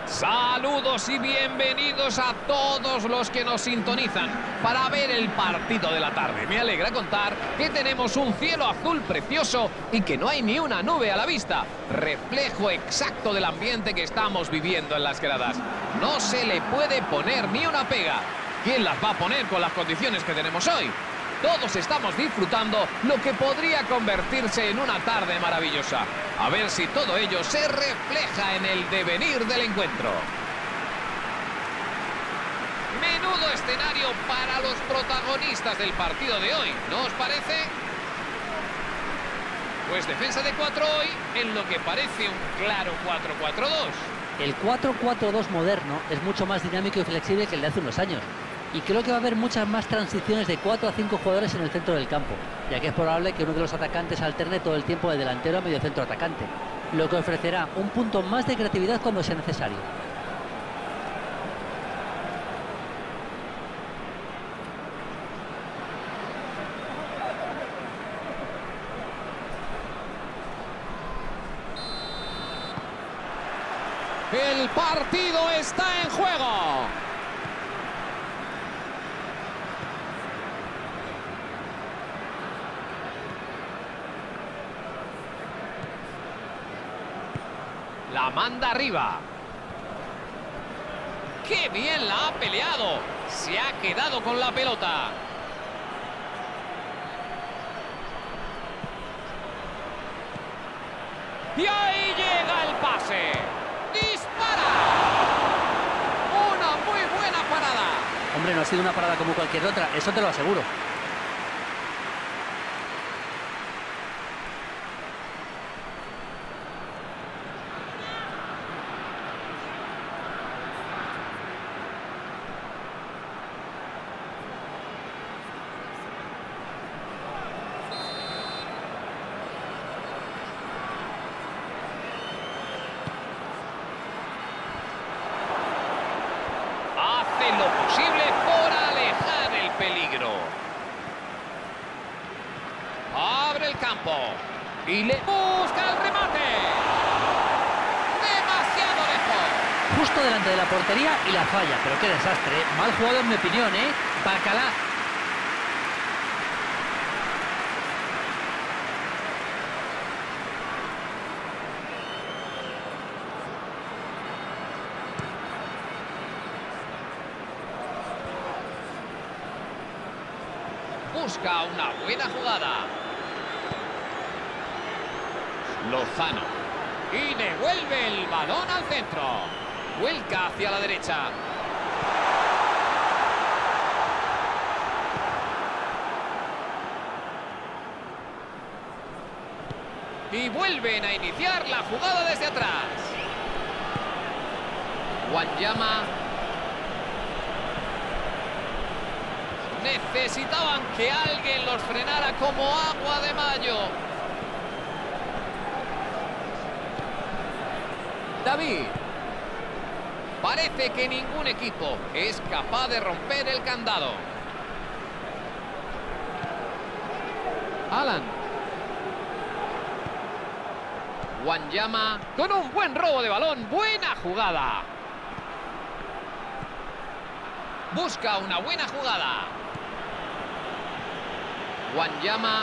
Saludos y bienvenidos a todos los que nos sintonizan para ver el partido de la tarde. Me alegra contar que tenemos un cielo azul precioso y que no hay ni una nube a la vista. Reflejo exacto del ambiente que estamos viviendo en las gradas. No se le puede poner ni una pega. ¿Quién las va a poner con las condiciones que tenemos hoy? Todos estamos disfrutando lo que podría convertirse en una tarde maravillosa. A ver si todo ello se refleja en el devenir del encuentro. Menudo escenario para los protagonistas del partido de hoy, ¿no os parece? Pues defensa de 4 hoy en lo que parece un claro 4-4-2. El 4-4-2 moderno es mucho más dinámico y flexible que el de hace unos años. Y creo que va a haber muchas más transiciones de 4 a 5 jugadores en el centro del campo, ya que es probable que uno de los atacantes alterne todo el tiempo de delantero a medio centro atacante, lo que ofrecerá un punto más de creatividad cuando sea necesario. El partido está en juego. La manda arriba. ¡Qué bien la ha peleado! Se ha quedado con la pelota. Y ahí llega el pase. ¡Dispara! Una muy buena parada. Hombre, no ha sido una parada como cualquier otra, eso te lo aseguro. Lo posible por alejar el peligro. Abre el campo y le busca el remate. Demasiado lejos. Justo delante de la portería y la falla, pero qué desastre, ¿eh? Mal jugado en mi opinión, ¿eh? Bacalá. Busca una buena jugada. Lozano. Y devuelve el balón al centro. Vuelca hacia la derecha. Y vuelven a iniciar la jugada desde atrás. Wanyama. Necesitaban que alguien los frenara como agua de mayo. David. Parece que ningún equipo es capaz de romper el candado. Alan. Wanyama con un buen robo de balón. Buena jugada. Busca una buena jugada. Wanyama.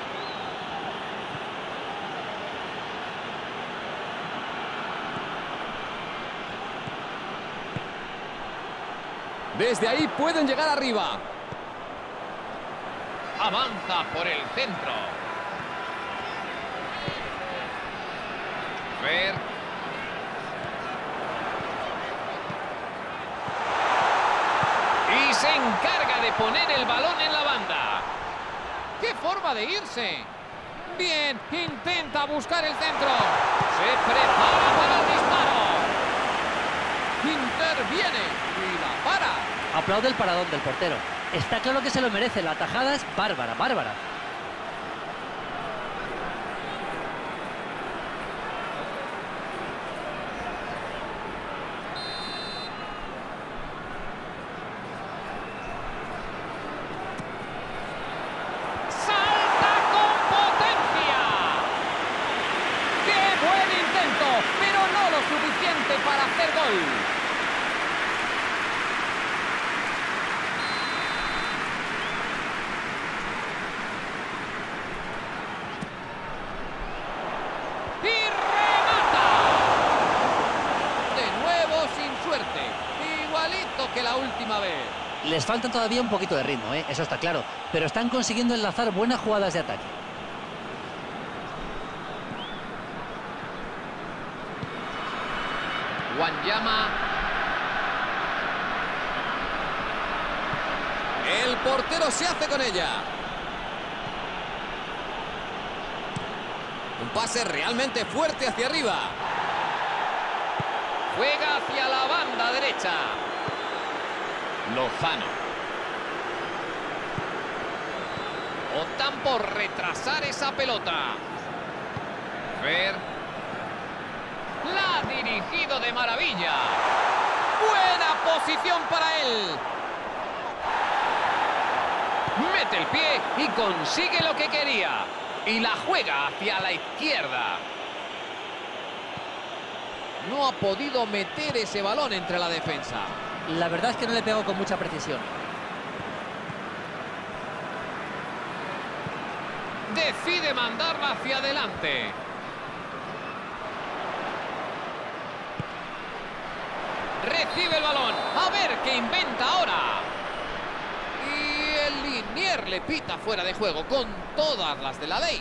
Desde ahí pueden llegar arriba. Avanza por el centro. Fer. Y se encarga de poner el balón en la banda. ¡Qué forma de irse! Bien, intenta buscar el centro. Se prepara para el disparo. Interviene y la para. Aplaude el paradón del portero. Está claro que se lo merece, la tajada es bárbara, bárbara. Para hacer gol. ¡Y remata! De nuevo sin suerte. Igualito que la última vez. Les falta todavía un poquito de ritmo, eso está claro, pero están consiguiendo enlazar buenas jugadas de ataque. Wanyama. El portero se hace con ella. Un pase realmente fuerte hacia arriba. Juega hacia la banda derecha. Lozano. Optan por retrasar esa pelota. Fer. La ha dirigido de maravilla. Buena posición para él. Mete el pie y consigue lo que quería. Y la juega hacia la izquierda. No ha podido meter ese balón entre la defensa. La verdad es que no le pegó con mucha precisión. Decide mandarla hacia adelante. Recibe el balón. A ver qué inventa ahora. Y el linier le pita fuera de juego con todas las de la ley.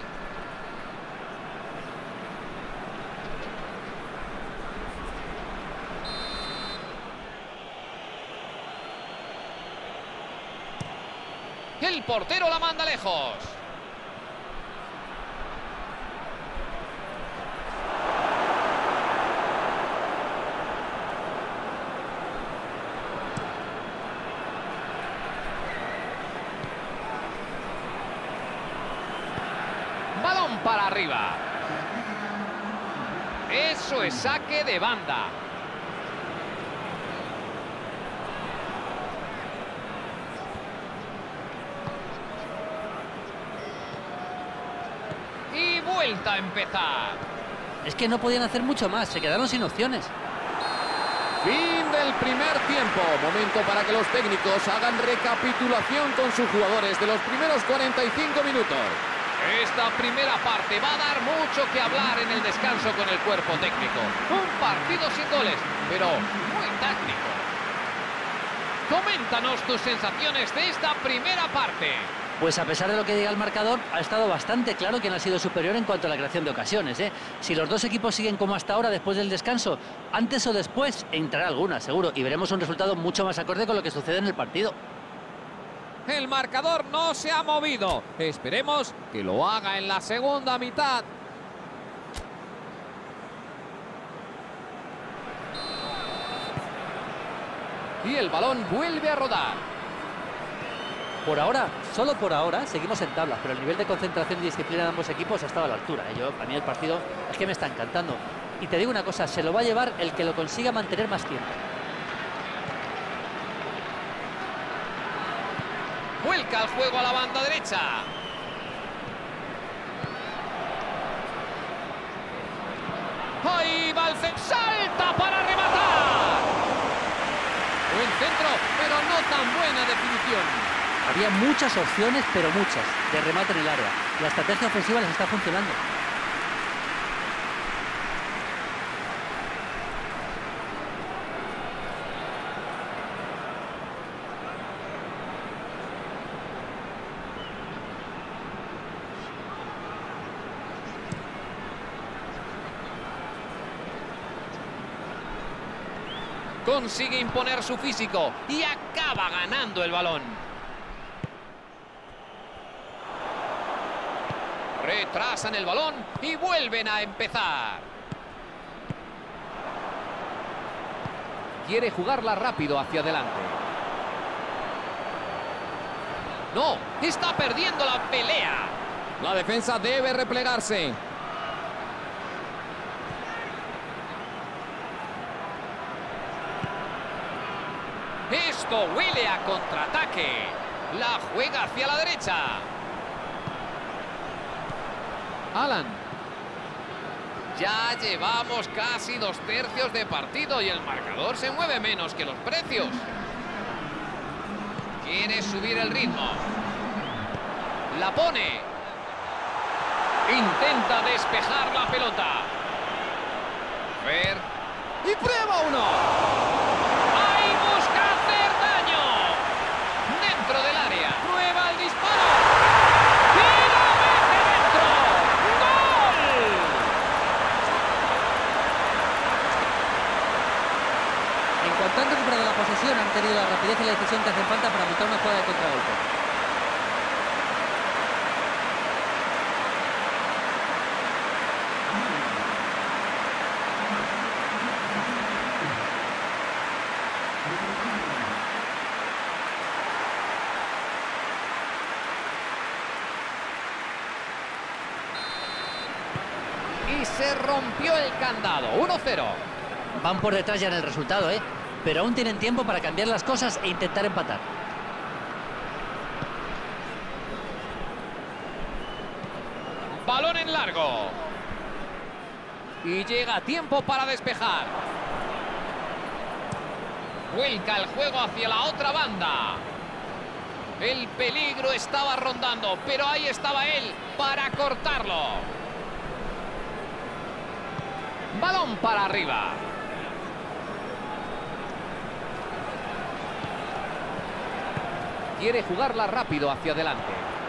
El portero la manda lejos. Balón para arriba. Eso es saque de banda. Y vuelta a empezar. Es que no podían hacer mucho más, se quedaron sin opciones. Fin del primer tiempo. Momento para que los técnicos hagan recapitulación con sus jugadores de los primeros 45 minutos. Esta primera parte va a dar mucho que hablar en el descanso con el cuerpo técnico. Un partido sin goles, pero muy táctico. Coméntanos tus sensaciones de esta primera parte. Pues a pesar de lo que diga el marcador, ha estado bastante claro quién ha sido superior en cuanto a la creación de ocasiones, Si los dos equipos siguen como hasta ahora después del descanso, antes o después entrará alguna, seguro, y veremos un resultado mucho más acorde con lo que sucede en el partido. El marcador no se ha movido. Esperemos que lo haga en la segunda mitad. Y el balón vuelve a rodar. Por ahora, solo por ahora, seguimos en tablas, pero el nivel de concentración y disciplina de ambos equipos ha estado a la altura. A mí el partido es que me está encantando. Y te digo una cosa, se lo va a llevar el que lo consiga mantener más tiempo. Vuelca el juego a la banda derecha. Ahí va el centro. ¡Salta para rematar! Buen centro, pero no tan buena definición. Había muchas opciones, pero muchas, de remate en el área. La estrategia ofensiva les está funcionando. Consigue imponer su físico y acaba ganando el balón. Retrasan el balón y vuelven a empezar. Quiere jugarla rápido hacia adelante. No, está perdiendo la pelea. La defensa debe replegarse. Esto huele a contraataque. La juega hacia la derecha. Alan. Ya llevamos casi 2/3 de partido y el marcador se mueve menos que los precios. Quiere subir el ritmo. La pone. Intenta despejar la pelota. Fer. Y prueba uno. Ahí busca hacer daño. Dentro del área. Prueba el disparo. ¡Y lo mete dentro! ¡Gol! En cuanto han recuperado la posesión, han tenido la rapidez y la decisión que hacen falta para montar una jugada de contragolpe. Y se rompió el candado. 1-0. Van por detrás ya en el resultado, pero aún tienen tiempo para cambiar las cosas e intentar empatar. Balón en largo. Y llega tiempo para despejar. Vuelca el juego hacia la otra banda. El peligro estaba rondando, pero ahí estaba él para cortarlo. Balón para arriba. Quiere jugarla rápido hacia adelante.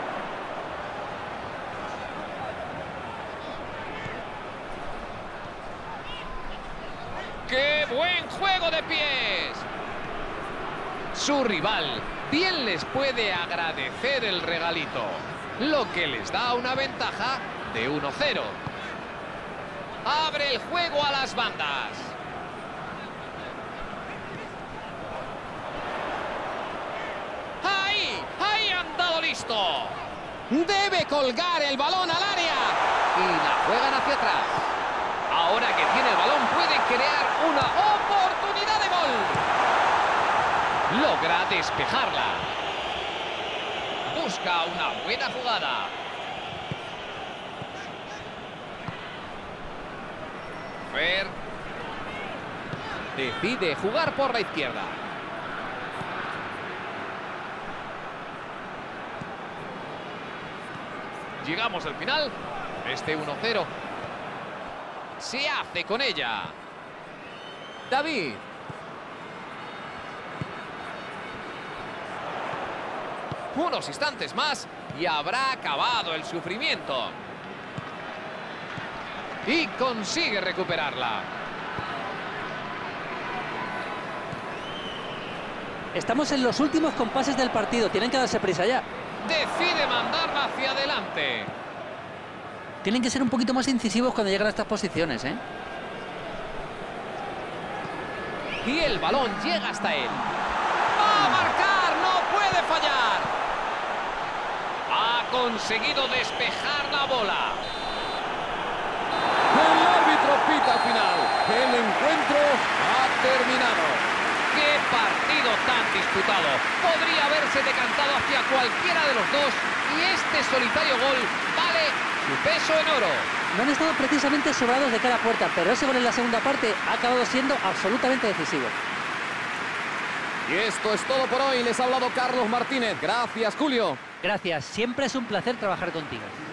¡Qué buen juego de pies! Su rival bien les puede agradecer el regalito, lo que les da una ventaja de 1-0. Abre el juego a las bandas. ¡Ahí han dado listo! Debe colgar el balón al área. Y la juegan hacia atrás. Ahora que tiene el balón puede crear una oportunidad de gol. Logra despejarla. Busca una buena jugada. Fer decide jugar por la izquierda. Llegamos al final. Este 1-0 se hace con ella. David. Unos instantes más y habrá acabado el sufrimiento. Y consigue recuperarla. Estamos en los últimos compases del partido. Tienen que darse prisa ya. Decide mandarla hacia adelante. Tienen que ser un poquito más incisivos cuando llegan a estas posiciones, Y el balón llega hasta él. ¡Va a marcar! ¡No puede fallar! Ha conseguido despejar la bola. El árbitro pita al final. El encuentro ha terminado. ¡Qué partido tan disputado! Podría haberse decantado hacia cualquiera de los dos y este solitario gol vale su peso en oro. No han estado precisamente sobrados de cara a puerta, pero ese gol en la segunda parte ha acabado siendo absolutamente decisivo. Y esto es todo por hoy. Les ha hablado Carlos Martínez. Gracias, Julio. Gracias, siempre es un placer trabajar contigo.